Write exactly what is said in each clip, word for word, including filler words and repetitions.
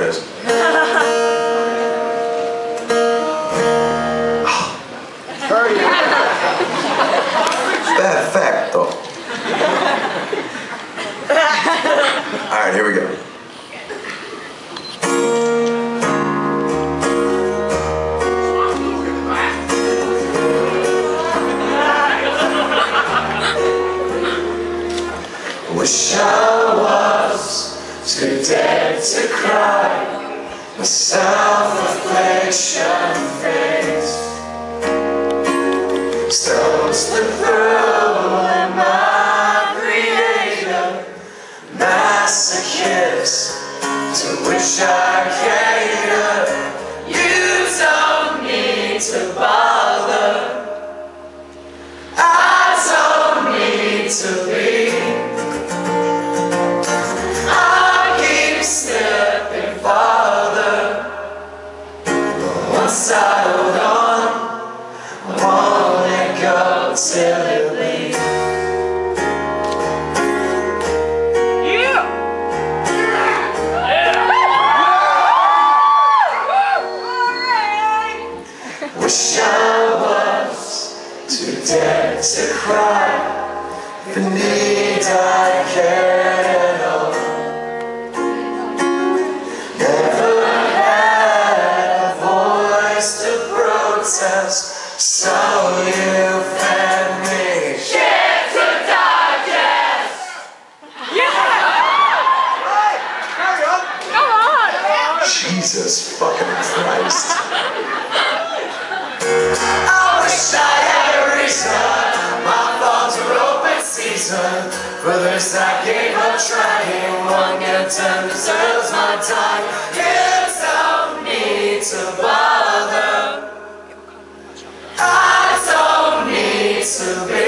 is. Perfecto. Alright, here we go. Wish I was too dead to cry, my self-affliction face. Stones slip through and my creator, masochist, to which I cater. You don't need to bother, I don't need to be. Once I hold on, I won't let go till it bleeds. Yeah! Yeah! Wish I was too dead to cry, the need I cared at all. Never so you fed me shit to digest. Yeah! Right, carry on. Come on. Jesus fucking Christ. I wish I had a reason. My thoughts were open season. For this I gave up trying. One good turn deserves my time. You don't need to bother, to be.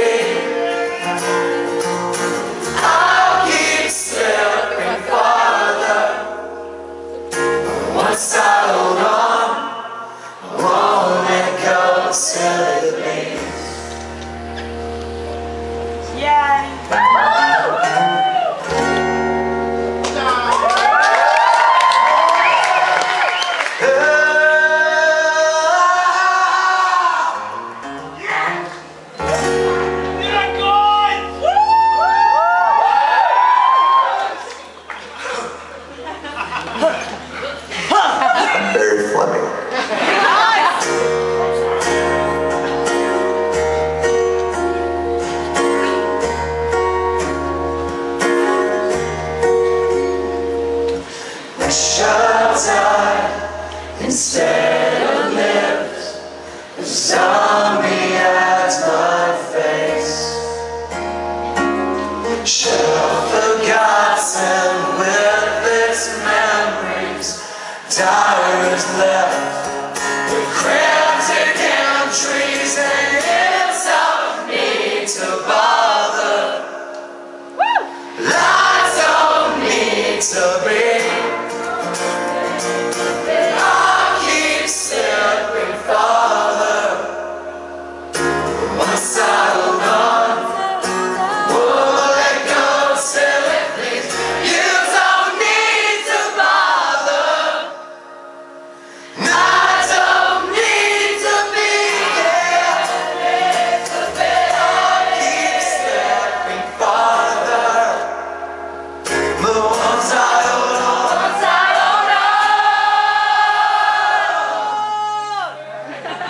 I'll keep slipping farther. Once I hold on, I won't let go till it bleeds. Yeah. Instead of lived, a zombie at my face. Should have forgotten with its memories. Diaries left with cryptic entries, and it's up me to bother. I don't need to be.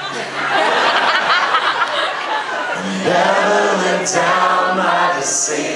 Never let down my deceit.